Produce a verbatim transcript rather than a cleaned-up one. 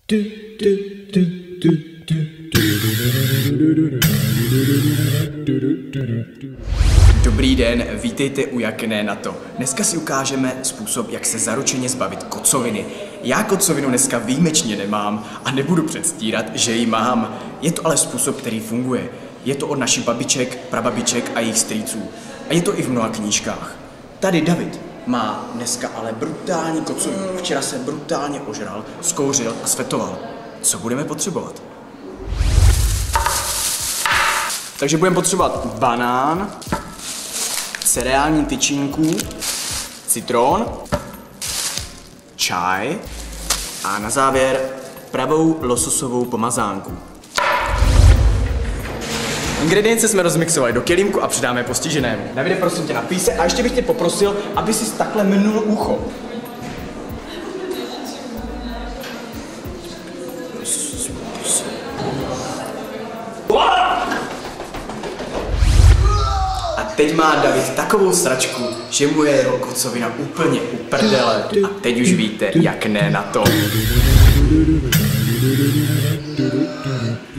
Dobrý den, vítejte u Jak ne na to. Dneska si ukážeme způsob, jak se zaručeně zbavit kocoviny. Já kocovinu dneska výjimečně nemám a nebudu předstírat, že ji mám. Je to ale způsob, který funguje. Je to od našich babiček, prababiček a jejich strýců. A je to i v mnoha knížkách. Tady David má dneska ale brutální kocovinu. Včera se brutálně ožral, zkouřil a svetoval. Co budeme potřebovat? Takže budeme potřebovat banán, cereální tyčinku, citron, čaj a na závěr pravou lososovou pomazánku. Ingredience jsme rozmixovali do kelímku a přidáme postiženému. Davide, prosím tě, napij se a ještě bych tě poprosil, aby si takhle mnul ucho. A teď má David takovou sračku, že mu je jeho kocovina úplně u prdele. A teď už víte, jak ne na to.